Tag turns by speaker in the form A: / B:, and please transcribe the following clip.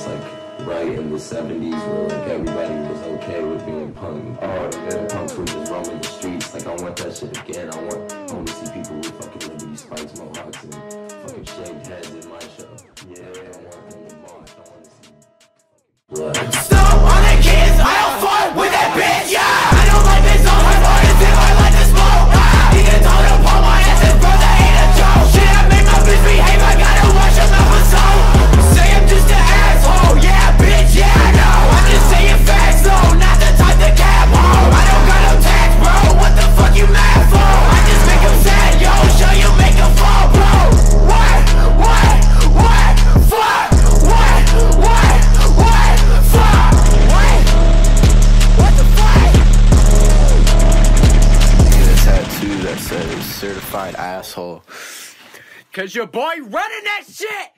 A: like right in the 70s where like everybody was okay with being punk. Punks were just roaming the streets. Like I want that shit again. I want to see people with fucking Liberty spikes, mohawks, and fucking shaved heads in my show. Yeah, I want them to march. I want to see blood.
B: Stop on the kids, I don't fuck with that bitch, yeah. I don't like this on my borders if I like to smoke. He can told to pull my ass and bro, that ain't a joke. Shit, I make my bitch behave, I gotta wash him out for soap. Say I'm just an asshole, yeah, bitch, yeah, I know. I'm just saying facts, though, not the type to cap home. I don't got no tax, bro, what the fuck you mad for? I just make him sad, yo, show you make him fall, bro. What, fuck, what, fuck, what the fuck?
C: Get a tattoo that says certified asshole.
B: Cause your boy running that shit!